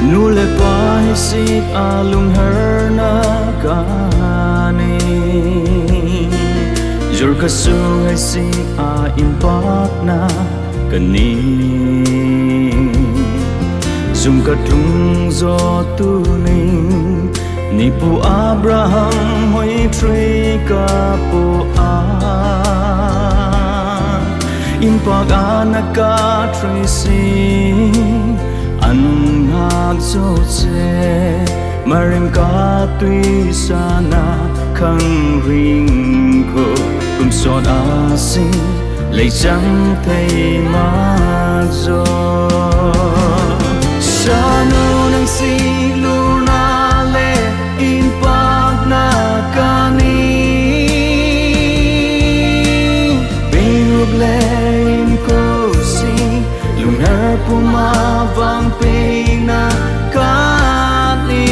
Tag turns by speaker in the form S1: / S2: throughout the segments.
S1: nu le pai sit alung her na kani jor ka su hai si a impak na kani zum ka tung zo tu ning ni pu Abraham hoi tri ka pu a impak anaka tri si an ngak zo che marim ka tui sana khang ring ko kum son a si lấy chẳng thấy mà zo Sanu nang si luna le impak na kani Binub le in ko si lunar puma vang pe na kani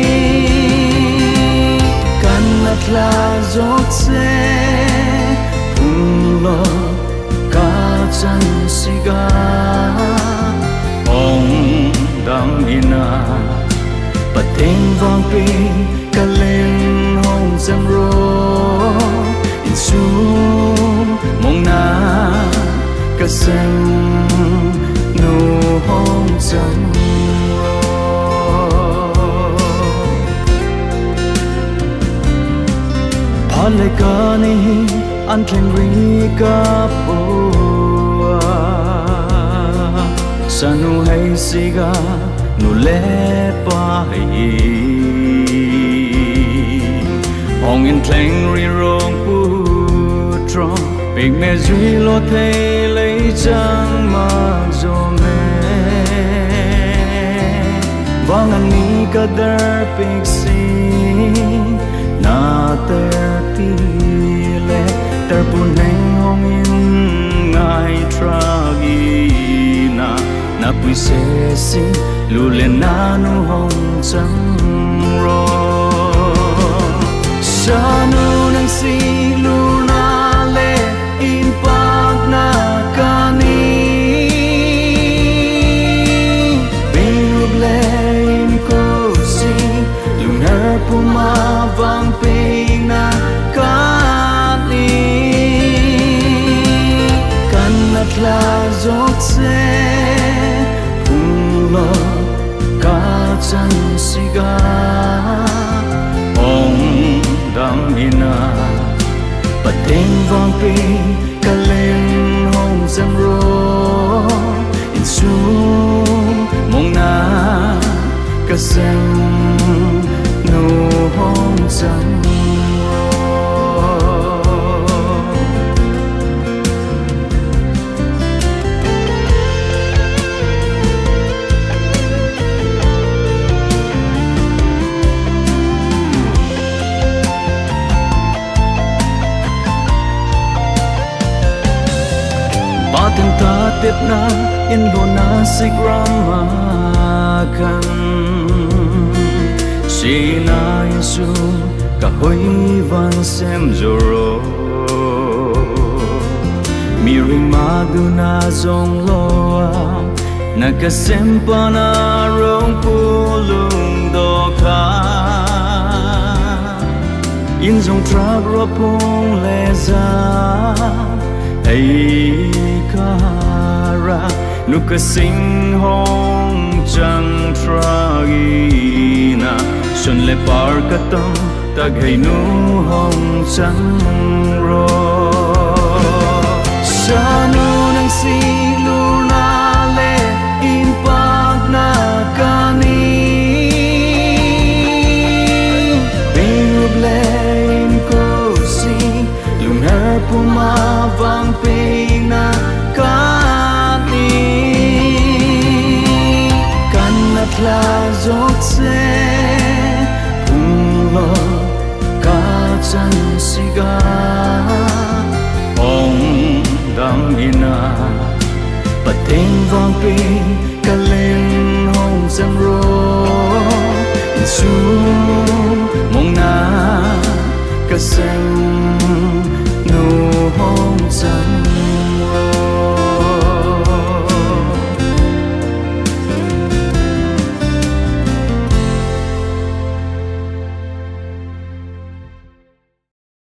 S1: Kanat la zot se lo ka chan siga ong dam ina pateng vang pe kalen hong sam ro in su mong na ka sem no hong sam ro phale ka ni an thlen ri ka po Sanu hay siga nu le pa hi Hong in thlen ri rong pu tro big me zui lo the lấy chang ma zo me Vang an ni ka dar big si na ter ti le ter pu neng hong in ngai tragi na pui se si lu le na nu hong chang ro Sanu nang si lu na le impak na kani Binub le in ko si lunar puma vang pe na kani Kanat la zot se lo ka chan siga ong dam ina pateng vang pe kalen hong sam ro in su mong na ka sem no hong sam Batin ta tip na in lo na sigrama kan si na Yesu ka hoi van sem zoro miring maduna zong loa nakasem pa na rong pulung do ka in zong trap ropong leza ai kara nuka sing hong chang tragina son le par katam tagai nu hong chang ro Sanu nang si luna le impak na kani Binub le in ko si lunar puma vang pe na kani Kanat la zot se lo ka chan siga ong dam ina pateng vang pe